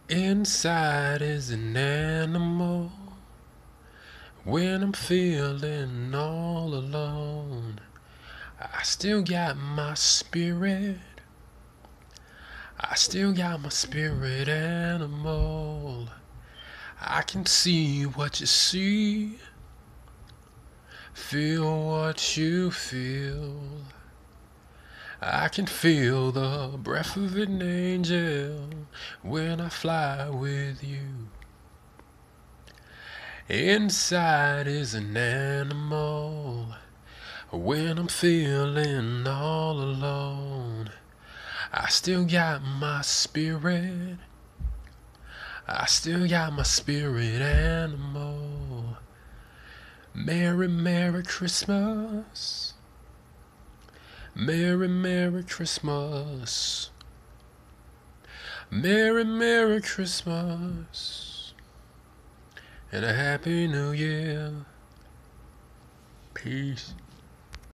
Inside is an animal. When I'm feeling all alone, I still got my spirit. I still got my spirit animal. I can see what you see, feel what you feel. I can feel the breath of an angel when I fly with you. Inside is an animal. When I'm feeling all alone, I still got my spirit. I still got my spirit animal. Merry, Merry Christmas. Merry, Merry Christmas. Merry, Merry Christmas. And a Happy New Year. Peace.